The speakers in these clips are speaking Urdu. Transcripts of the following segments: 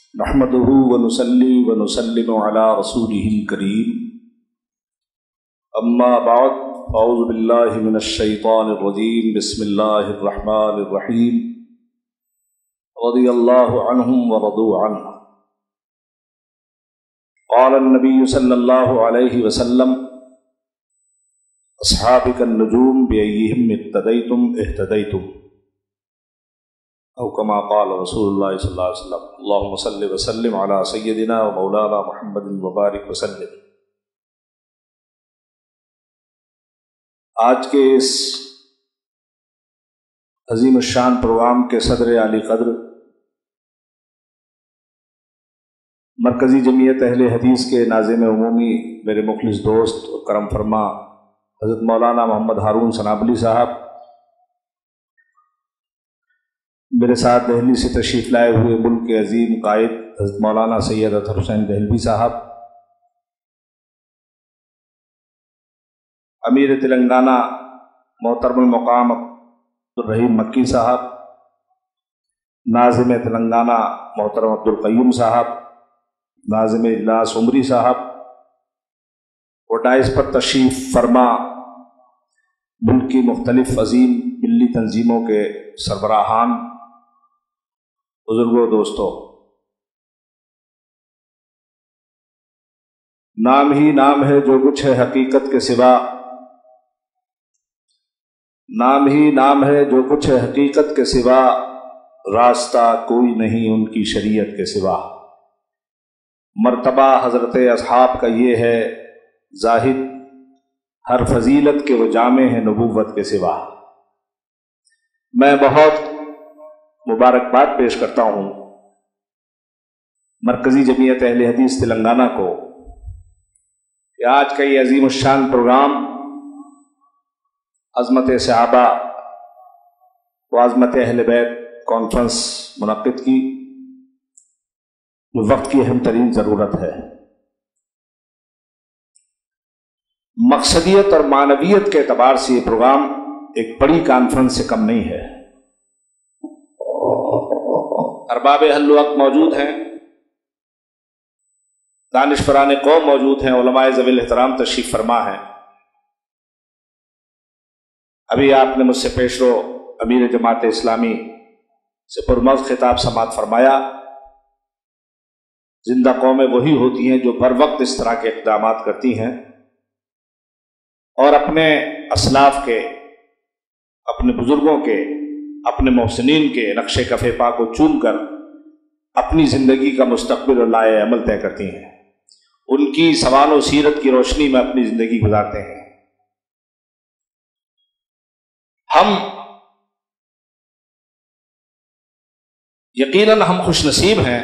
نحمده ونصلي ونسلم على رسوله الكريم اما بعد اعوذ بالله من الشيطان الرجيم بسم الله الرحمن الرحيم رضي الله عنهم ورضوا عنه قال النبي صلى الله عليه وسلم اصحابك النجوم بأيهم اقتديتم اهتديتم او كما قال رسول اللہ صلی اللہ علیہ وسلم اللهم صل وسلم على سيدنا ومولانا محمد وبارک وسلم۔ آج کے اس عظیم الشان پروگرام کے صدر عالی قدر مرکزی جمعیت اہل حدیث کے ناظم عمومی میرے مخلص دوست اور کرم فرما حضرت مولانا محمد ہارون سنابلی صاحب، میرے ساتھ دہلی سے تشریف لائے ہوئے ملک کے عظیم قائد حضرت مولانا سید اطہر حسین دہلوی صاحب، امیر تلنگانہ محترم المقام عبدالرحیم مکی صاحب، ناظم تلنگانہ محترم عبدالقیوم صاحب، ناظم اجلاس عمری صاحب، اور ڈائس پر تشریف فرما ملک کی مختلف عظیم ملی تنظیموں کے سربراہان، بزرگوں، دوستوں، نام ہی نام ہے جو کچھ ہے حقیقت کے سوا، نام ہی نام ہے جو کچھ ہے حقیقت کے سوا، راستہ کوئی نہیں ان کی شریعت کے سوا، مرتبہ حضرت اصحاب کا یہ ہے زاہد، ہر فضیلت کے وہ جامع ہیں نبوت کے سوا۔ میں بہت مبارکباد پیش کرتا ہوں مرکزی جمعیت اہل حدیث تلنگانہ کو کہ آج کا یہ عظیم الشان پروگرام عظمت صحابہ و عظمت اہل بیت کانفرنس منعقد کی، جو وقت کی اہم ترین ضرورت ہے۔ مقصدیت اور معنویت کے اعتبار سے یہ پروگرام ایک بڑی کانفرنس سے کم نہیں ہے۔ ارباب حل وقت موجود ہیں، دانشوران قوم موجود ہیں، علماء ذوی الاحترام تشریف فرما ہیں۔ ابھی آپ نے مجھ سے پیش رو امیر جماعت اسلامی سے پرمغز خطاب سماعت فرمایا۔ زندہ قومیں وہی ہوتی ہیں جو بر وقت اس طرح کے اقدامات کرتی ہیں اور اپنے اسلاف کے، اپنے بزرگوں کے، اپنے محسنین کے نقش کف پا کو چوم کر اپنی زندگی کا مستقبل اور لائحہ عمل طے کرتی ہیں، ان کی سوال و سیرت کی روشنی میں اپنی زندگی گزارتے ہیں۔ ہم یقیناً ہم خوش نصیب ہیں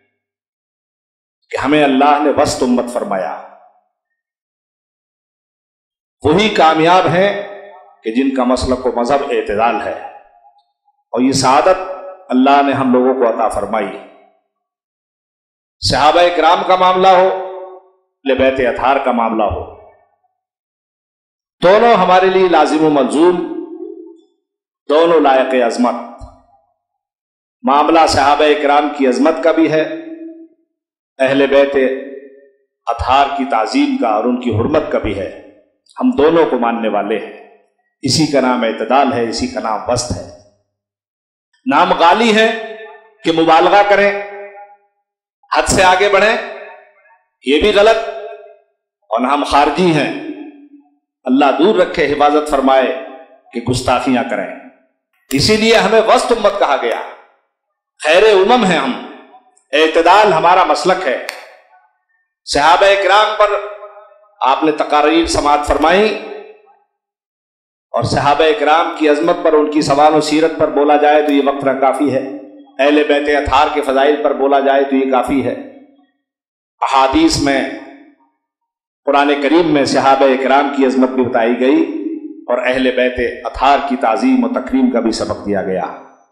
کہ ہمیں اللہ نے وسط امت فرمایا۔ وہی کامیاب ہیں کہ جن کا مسلک و مذہب اعتدال ہے، اور یہ سعادت اللہ نے ہم لوگوں کو عطا فرمائی۔ صحابہ کرام کا معاملہ ہو، اہل بیت اطہار کا معاملہ ہو، دونوں ہمارے لیے لازم و ملزوم، دونوں لائق عظمت۔ معاملہ صحابہ کرام کی عظمت کا بھی ہے، اہل بیت اطہار کی تعظیم کا اور ان کی حرمت کا بھی ہے۔ ہم دونوں کو ماننے والے ہیں۔ اسی کا نام اعتدال ہے، اسی کا نام وسط ہے۔ نام غالی ہے کہ مبالغہ کریں، حد سے آگے بڑھیں، یہ بھی غلط، اور ہم خارجی ہیں، اللہ دور رکھے، حفاظت فرمائے کہ گستاخیاں کریں۔ اسی لیے ہمیں وسط امت کہا گیا، خیر امم ہیں ہم، اعتدال ہمارا مسلک ہے۔ صحابہ کرام پر آپ نے تقاریر سماعت فرمائی، اور صحابہ کرام کی عظمت پر، ان کی سوال و سیرت پر بولا جائے تو یہ وقت کافی ہے، اہل بیت اطہار کے فضائل پر بولا جائے تو یہ کافی ہے۔ احادیث میں، قرآن کریم میں صحابہ کرام کی عظمت بھی بتائی گئی، اور اہل بیت اطہار کی تعظیم و تکریم کا بھی سبق دیا گیا۔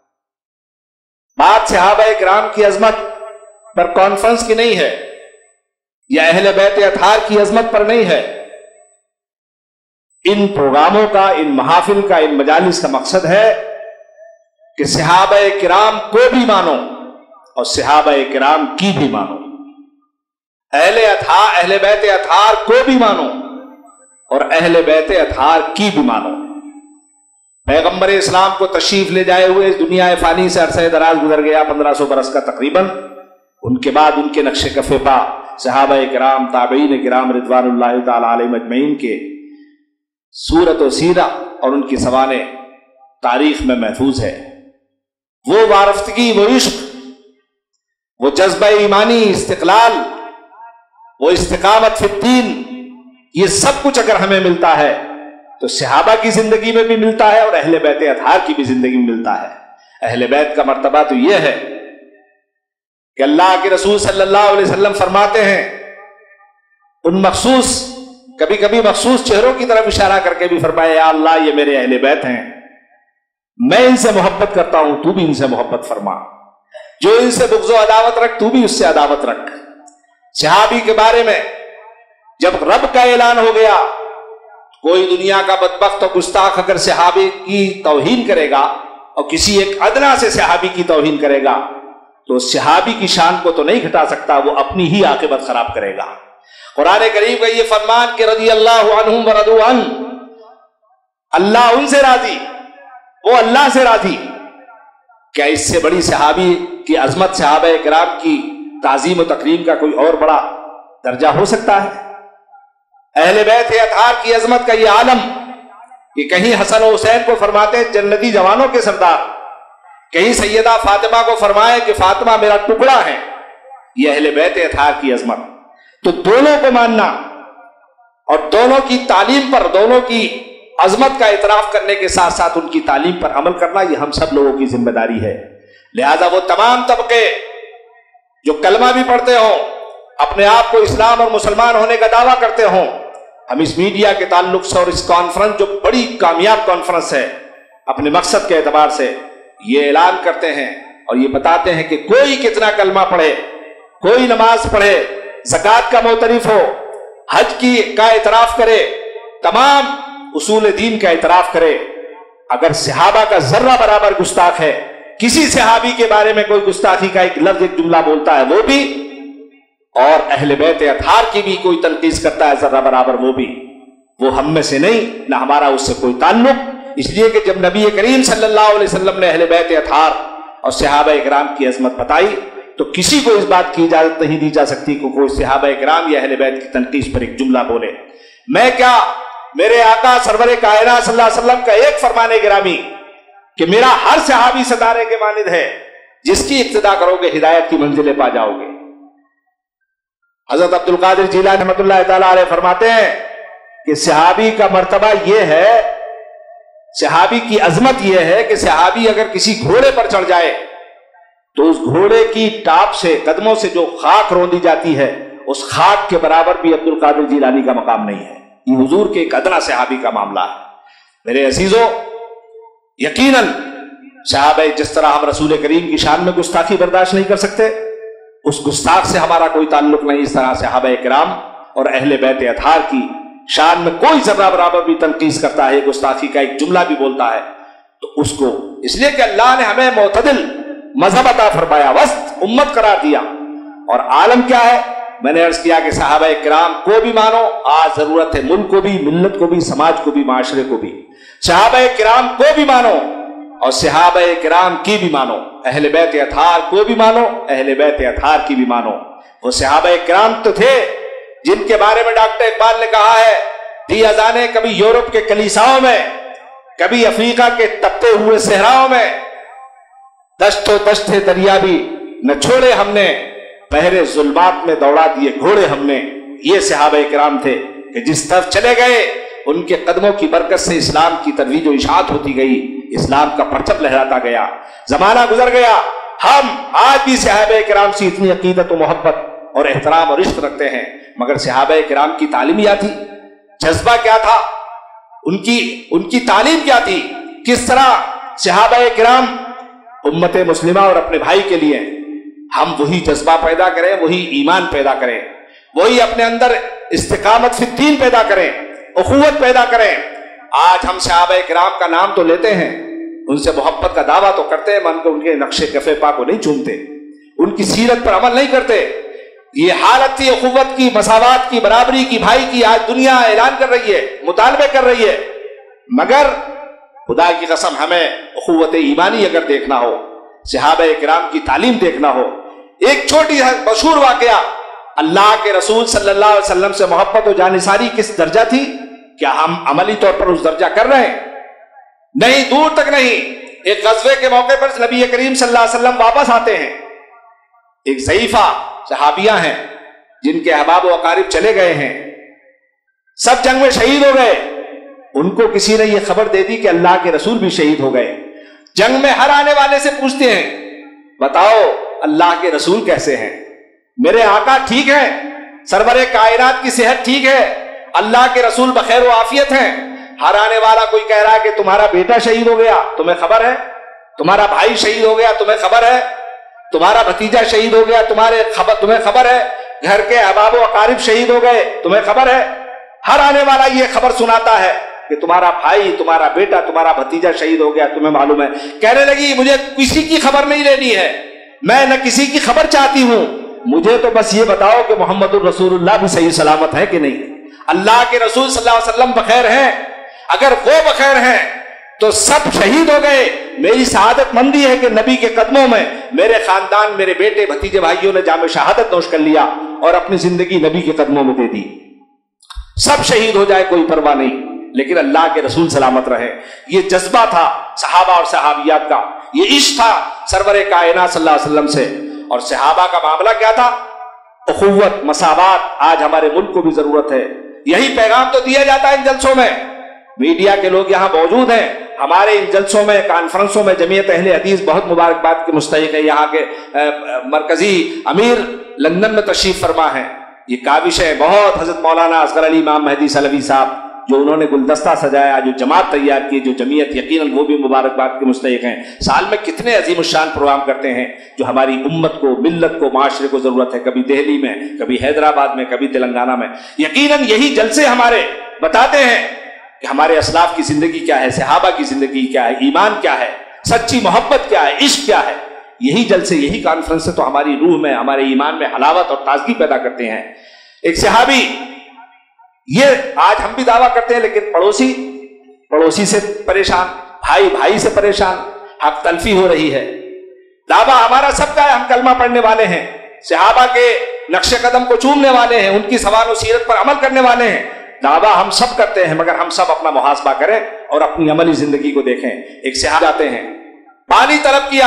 بات صحابہ کرام کی عظمت پر کانفرنس کی نہیں ہے، یا اہل بیت اطہار کی عظمت پر نہیں ہے۔ ان پروگراموں کا، ان محافل کا، ان مجالس کا مقصد ہے کہ صحابہ کرام کو بھی مانو، اور صحابہ کرام کی بھی مانو، اہل بیت اطہار کو بھی مانو اور اہل بیت اطہار کی بھی مانو۔ پیغمبر اسلام کو تشریف لے جائے ہوئے اس دنیا فانی سے عرصہ دراز گزر گیا، 1500 برس کا تقریباً۔ ان کے بعد ان کے نقش کفے پا صحابہ کرام، تابعین کرام رضوان اللہ تعالی علیہم اجمعین کے صورت و سیرہ اور ان کی سوانح تاریخ میں محفوظ ہے۔ وہ وارفتگی، وہ عشق، وہ جذبہ ایمانی، استقلال، وہ استقامت فی الدین، یہ سب کچھ اگر ہمیں ملتا ہے تو صحابہ کی زندگی میں بھی ملتا ہے اور اہل بیت اطہار کی بھی زندگی میں ملتا ہے۔ اہل بیت کا مرتبہ تو یہ ہے کہ اللہ کے رسول صلی اللہ علیہ وسلم فرماتے ہیں، ان مخصوص، کبھی کبھی مخصوص چہروں کی طرف اشارہ کر کے بھی فرمایا، یا اللہ یہ میرے اہل بیت ہیں، میں ان سے محبت کرتا ہوں، تو بھی ان سے محبت فرما، جو ان سے بغض و عداوت رکھ تو بھی اس سے عداوت رکھ۔ صحابی کے بارے میں جب رب کا اعلان ہو گیا، کوئی دنیا کا بدبخت و گستاخ اگر صحابی کی توہین کرے گا اور کسی ایک ادنا سے صحابی کی توہین کرے گا تو صحابی کی شان کو تو نہیں گھٹا سکتا، وہ اپنی ہی عاقبت خراب کرے گا۔ قرآن کریم کا یہ فرمان کہ رضی اللہ عنہم ورضوا عنہ، اللہ ان سے راضی، وہ اللہ سے راضی۔ کیا اس سے بڑی صحابی کی عظمت، صحابہ کرام کی تعظیم و تکریم کا کوئی اور بڑا درجہ ہو سکتا ہے؟ اہل بیت اطہار کی عظمت کا یہ عالم کہ کہیں حسن و حسین کو فرماتے ہیں جنتی جوانوں کے سردار، کہیں سیدہ فاطمہ کو فرمائے کہ فاطمہ میرا ٹکڑا ہے، یہ اہل بیت اطہار کی عظمت۔ تو دونوں کو ماننا اور دونوں کی تعلیم پر، دونوں کی عظمت کا اعتراف کرنے کے ساتھ ساتھ ان کی تعلیم پر عمل کرنا، یہ ہم سب لوگوں کی ذمہ داری ہے۔ لہذا وہ تمام طبقے جو کلمہ بھی پڑھتے ہوں، اپنے آپ کو اسلام اور مسلمان ہونے کا دعویٰ کرتے ہوں، ہم اس میڈیا کے تعلق سے اور اس کانفرنس جو بڑی کامیاب کانفرنس ہے، اپنے مقصد کے اعتبار سے یہ اعلان کرتے ہیں اور یہ بتاتے ہیں کہ کوئی کتنا کلمہ پڑھے، کوئی نماز پڑھے، زکوٰۃ کا معترف ہو، حج کا اعتراف کرے، تمام اصول دین کا اعتراف کرے، اگر صحابہ کا ذرہ برابر گستاخ ہے، کسی صحابی کے بارے میں کوئی گستاخی کا ایک لفظ، ایک جملہ بولتا ہے وہ بھی، اور اہل بیت اطہار کی بھی کوئی تنقید کرتا ہے ذرہ برابر وہ بھی، وہ ہم میں سے نہیں، نہ ہمارا اس سے کوئی تعلق۔ اس لیے کہ جب نبی کریم صلی اللہ علیہ وسلم نے اہل بیت اطہار اور صحابہ کرام کی عظمت بتائی تو کسی کو اس بات کی اجازت نہیں دی جا سکتی کہ کوئی صحابہ کرام یا اہل بیت کی تنقید پر ایک جملہ بولے۔ میں کیا، میرے آقا سرور کائنات صلی اللہ علیہ وسلم کا ایک فرمان گرامی کہ میرا ہر صحابی ستارے کے مانند ہے، جس کی اقتدا کرو گے ہدایت کی منزلیں پا جاؤ گے۔ حضرت عبد القادر جیلانی رحمۃ اللہ تعالی علیہ فرماتے ہیں کہ صحابی کا مرتبہ یہ ہے، صحابی کی عظمت یہ ہے کہ صحابی اگر کسی گھوڑے پر چڑھ جائے تو اس گھوڑے کی ٹاپ سے، قدموں سے جو خاک روندی جاتی ہے، اس خاک کے برابر بھی عبد القادر جیلانی کا مقام نہیں ہے۔ یہ حضور کے ایک ادنا صحابی کا معاملہ ہے۔ میرے عزیزو، یقیناً صحابہ جس طرح ہم رسول کریم کی شان میں گستاخی برداشت نہیں کر سکتے، اس گستاخ سے ہمارا کوئی تعلق نہیں۔ اس طرح صحابہ کرام اور اہل بیت اطہار کی شان میں کوئی ذرہ برابر بھی تنقید کرتا ہے، گستاخی کا ایک جملہ بھی بولتا ہے تو اس کو، اس لیے کہ اللہ نے ہمیں معتدل مذہب عطا فرمایا، وسط امت قرار دیا، اور عالم کیا ہے؟ میں نے عرض کیا کہ صحابہ کرام کو بھی مانو، آج ضرورت ہے ملک کو بھی، ملت کو بھی، سماج کو بھی، معاشرے کو بھی۔ صحابہ کرام کو بھی مانو اور صحابہ کرام کی بھی مانو، اہل بیت اطہار کو بھی مانو، اہل بیت اطہار کی بھی مانو۔ وہ صحابہ کرام تو تھے جن کے بارے میں ڈاکٹر اقبال نے کہا ہے، دی اذانیں کبھی یورپ کے کلیساؤں میں، کبھی افریقہ کے تپتے ہوئے صحراؤں میں، دشت و دشت دریا بھی نہ چھوڑے ہم نے، بحر ظلمات میں دوڑا دیے گھوڑے ہم نے۔ یہ صحابہ کرام تھے کہ جس طرف چلے گئے ان کے قدموں کی برکت سے اسلام کی ترویج و اشاعت ہوتی گئی، اسلام کا پرچم لہراتا گیا۔ زمانہ گزر گیا، ہم آج بھی صحابہ کرام سے اتنی عقیدت و محبت اور احترام اور عشق رکھتے ہیں، مگر صحابہ کرام کی تعلیم کیا تھی؟ جذبہ کیا تھا؟ ان کی تعلیم کیا تھی؟ کس طرح صحابہ کرام امت مسلمہ اور اپنے بھائی کے لیے ہم وہی جذبہ پیدا کریں، وہی ایمان پیدا کریں، وہی اپنے اندر استقامت فی الدین پیدا کریں، اخوت پیدا کریں۔ آج ہم صحابہ کرام کا نام تو لیتے ہیں، ان سے محبت کا دعویٰ تو کرتے ہیں، من کو ان کے نقش کف پا کو نہیں چومتے، ان کی سیرت پر عمل نہیں کرتے. یہ حالت تھی اخوت کی، مساوات کی، برابری کی، بھائی کی. آج دنیا اعلان کر رہی ہے، مطالبے کر رہی ہے، مگر خدا کی قسم ہمیں اخوت ایمانی اگر دیکھنا ہو، صحابہ کرام کی تعلیم دیکھنا ہو. ایک چھوٹی مشہور واقعہ، اللہ کے رسول صلی اللہ علیہ وسلم سے محبت و جانثاری کس درجہ تھی؟ کیا ہم عملی طور پر اس درجہ کر رہے ہیں؟ نہیں، دور تک نہیں. ایک غزوے کے موقع پر نبی کریم صلی اللہ علیہ وسلم واپس آتے ہیں. ایک ضعیفہ صحابیہ ہیں جن کے احباب و اقارب چلے گئے ہیں، سب جنگ میں شہید ہو گئے. ان کو کسی نے یہ خبر دے دی کہ اللہ کے رسول بھی شہید ہو گئے. جنگ میں ہر آنے والے سے پوچھتے ہیں، بتاؤ اللہ کے رسول کیسے ہیں؟ میرے آقا ٹھیک ہیں؟ سرور کائنات کی صحت ٹھیک ہے؟ اللہ کے رسول بخیر و عافیت ہیں؟ ہر آنے والا کوئی کہہ رہا ہے کہ تمہارا بیٹا شہید ہو گیا، تمہیں خبر ہے؟ تمہارا بھائی شہید ہو گیا، تمہیں خبر ہے؟ تمہارا بھتیجا شہید ہو گیا، تمہیں خبر ہے؟ گھر کے احباب و اقارب شہید ہو گئے، تمہیں خبر ہے؟ ہر آنے والا یہ خبر سناتا ہے کہ تمہارا بھائی، تمہارا بیٹا، تمہارا بھتیجا شہید ہو گیا، تمہیں معلوم ہے. کہنے لگی مجھے کسی کی خبر نہیں لینی ہے، میں نہ کسی کی خبر چاہتی ہوں، مجھے تو بس یہ بتاؤ کہ محمد الرسول اللہ بھی صحیح سلامت ہے کہ نہیں؟ اللہ کے رسول صلی اللہ علیہ وسلم بخیر ہیں؟ اگر وہ بخیر ہیں تو سب شہید ہو گئے. میری سعادت مندی ہے کہ نبی کے قدموں میں میرے خاندان، میرے بیٹے بھتیجے بھائیوں نے جام شہادت نوش کر لیا اور اپنی زندگی نبی کے قدموں میں دے دی. سب شہید ہو جائے کوئی پرواہ نہیں، لیکن اللہ کے رسول سلامت رہے. یہ جذبہ تھا صحابہ اور صحابیات کا، یہ عشق تھا سرور کائنات صلی اللہ علیہ وسلم سے. اور صحابہ کا معاملہ کیا تھا؟ اخوت، مساوات. آج ہمارے ملک کو بھی ضرورت ہے. یہی پیغام تو دیا جاتا ہے ان جلسوں میں. میڈیا کے لوگ یہاں موجود ہیں، ہمارے ان جلسوں میں، کانفرنسوں میں جمعیت اہل حدیث بہت مبارکباد کے مستحق ہے. یہاں کے مرکزی امیر لندن میں تشریف فرما ہیں. یہ کاوش ہے بہت حضرت مولانا اصغر علی امام مہدی سلفی صاحب، جو انہوں نے گلدستہ سجایا، جو جماعت تیار کی، جو جمعیت، یقیناً وہ بھی مبارکباد کے مستحق ہیں. سال میں کتنے عظیم الشان پروگرام کرتے ہیں جو ہماری امت کو، ملت کو، معاشرے کو ضرورت ہے. کبھی دہلی میں، کبھی حیدرآباد میں، کبھی تلنگانہ میں. یقیناً یہی جلسے ہمارے بتاتے ہیں کہ ہمارے اسلاف کی زندگی کیا ہے، صحابہ کی زندگی کیا ہے، ایمان کیا ہے، سچی محبت کیا ہے، عشق کیا ہے. یہی جلسے، یہی کانفرنس تو ہماری روح میں، ہمارے ایمان میں حلاوت اور تازگی پیدا کرتے ہیں. ایک صحابی، یہ آج ہم بھی دعویٰ کرتے ہیں لیکن پڑوسی سے پریشان، بھائی سے پریشان، حق تلفی ہو رہی ہے. دعویٰ ہمارا سب کا ہے، ہم کلمہ پڑھنے والے ہیں، صحابہ کے نقش قدم کو چومنے والے ہیں، ان کی سوال و سیرت پر عمل کرنے والے ہیں. دعویٰ ہم سب کرتے ہیں، مگر ہم سب اپنا محاسبہ کریں اور اپنی عملی زندگی کو دیکھیں. ایک صحابی آتے ہیں، پانی طلب کیا،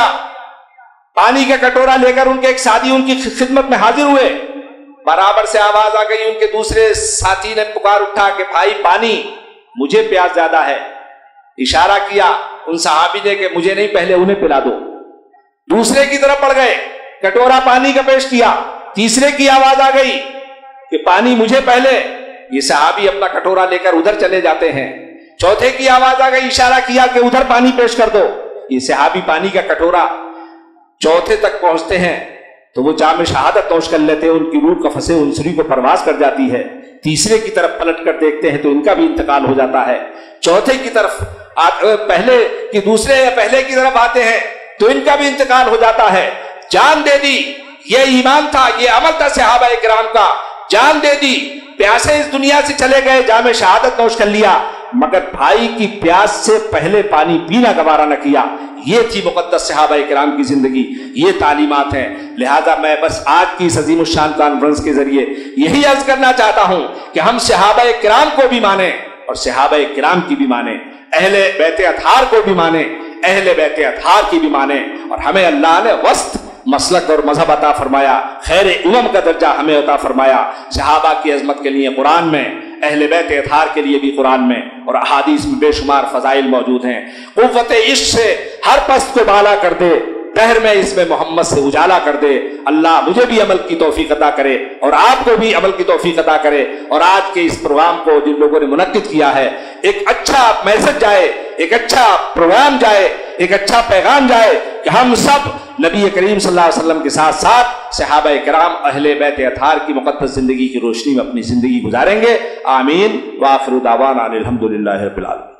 پانی کا کٹورا لے کر ان کے ایک ساتھی ان کی خدمت میں حاضر ہوئے. برابر سے آواز آ گئی، ان کے دوسرے ساتھی نے پکار اٹھا کہ بھائی پانی، مجھے پیاس زیادہ ہے. اشارہ کیا ان صحابی نے کہ مجھے نہیں، پہلے انہیں پلا دو. دوسرے کی طرف بڑھ گئے، کٹورا پانی کا پیش کیا. تیسرے کی آواز آ گئی کہ پانی مجھے پہلے. یہ صحابی اپنا کٹورا لے کر ادھر چلے جاتے ہیں. چوتھے کی آواز آ گئی، اشارہ کیا کہ ادھر پانی پیش کر دو. یہ صحابی پانی کا کٹورا چوتھے تک پہنچتے ہیں تو وہ جام شہادت نوش کر لیتے ہیں. ان کی روح قفس انصری کو پرواز کر جاتی ہے. تیسرے کی طرف پلٹ کر دیکھتے ہیں تو ان کا بھی انتقال ہو جاتا ہے. چوتھے کی طرف پہلے کی دوسرے یا پہلے کی طرف آتے ہیں تو ان کا بھی انتقال ہو جاتا ہے. جان دے دی، یہ ایمان تھا، یہ عمل تھا صحابہ کرام کا. جان دے دی، پیاسے اس دنیا سے چلے گئے، جام شہادت نوش کر لیا، مگر بھائی کی پیاس سے پہلے پانی پینا گوارا نہ کیا. یہ تھی مقدس صحابہ کرام کی زندگی، یہ تعلیمات ہیں. لہذا میں بس آج کی اس عظیم الشان کانفرنس کے ذریعے یہی عرض کرنا چاہتا ہوں کہ ہم صحابہ کرام کو بھی مانیں اور صحابہ کرام کی بھی مانیں، اہل بیت اطہار کو بھی مانیں، اہل بیت اطہار کی بھی مانیں. اور ہمیں اللہ نے وسط مسلک اور مذہب عطا فرمایا، خیر امم کا درجہ ہمیں عطا فرمایا. صحابہ کی عظمت کے لیے قرآن میں، اہل بیت اطہار کے لیے بھی قرآن میں اور احادیث میں بے شمار فضائل موجود ہیں. قوت عشق سے ہر پست کو بالا کر دے، دہر میں اس میں محمد سے اجالا کر دے. اللہ مجھے بھی عمل کی توفیق عطا کرے اور آپ کو بھی عمل کی توفیق عطا کرے. اور آج کے اس پروگرام کو جن لوگوں نے منعقد کیا ہے، ایک اچھا میسج جائے، ایک اچھا پروگرام جائے، ایک اچھا پیغام جائے کہ ہم سب نبی کریم صلی اللہ علیہ وسلم کے ساتھ ساتھ صحابہ کرام اہل بیت اطہار کی مقدس زندگی کی روشنی میں اپنی زندگی گزاریں گے. آمین. وآخر دعوانا الحمدللہ رب العالمین.